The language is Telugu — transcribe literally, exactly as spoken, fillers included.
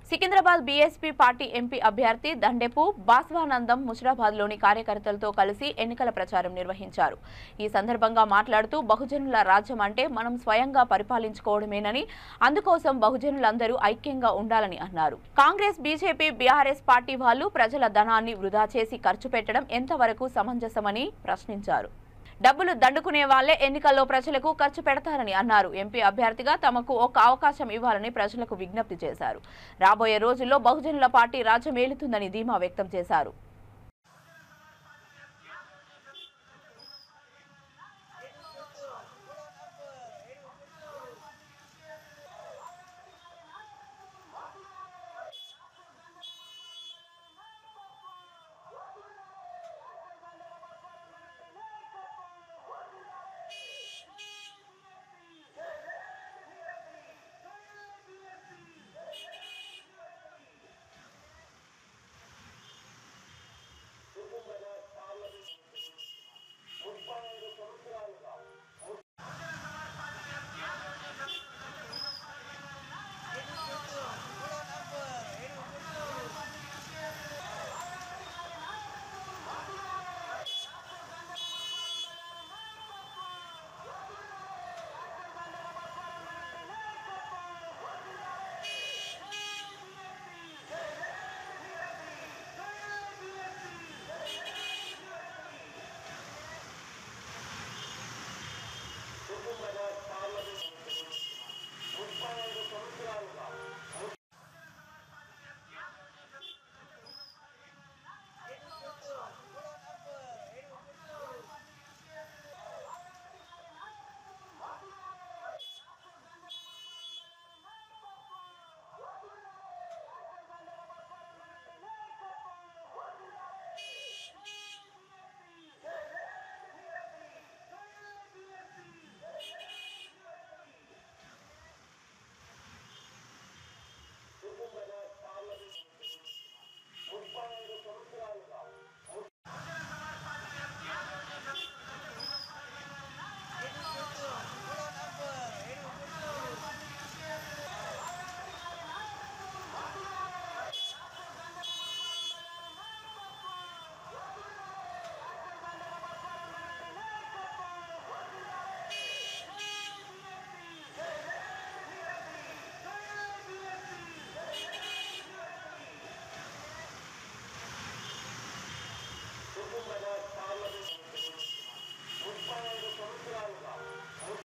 సికింద్రాబాద్ బీఎస్పీ పార్టీ ఎంపీ అభ్యర్థి దండెపు బాస్వానందం ముషిరాబాద్ లోని కార్యకర్తలతో కలిసి ఎన్నికల ప్రచారం నిర్వహించారు. ఈ సందర్భంగా మాట్లాడుతూ బహుజనుల రాజ్యం అంటే మనం స్వయంగా పరిపాలించుకోవడమేనని, అందుకోసం బహుజనులందరూ ఐక్యంగా ఉండాలని అన్నారు. కాంగ్రెస్, బీజేపీ, బీఆర్ఎస్ పార్టీ వాళ్ళు ప్రజల ధనాన్ని వృధా చేసి ఖర్చు పెట్టడం ఎంతవరకు సమంజసమని ప్రశ్నించారు. డబ్బులు దండుకునే వాళ్లే ఎన్నికల్లో ప్రజలకు ఖర్చు పెడతారని అన్నారు. ఎంపీ అభ్యర్థిగా తమకు ఒక అవకాశం ఇవ్వాలని ప్రజలకు విజ్ఞప్తి చేశారు. రాబోయే రోజుల్లో బహుజనుల పార్టీ రాజ్యం ఏలుతుందని ధీమా వ్యక్తం చేశారు.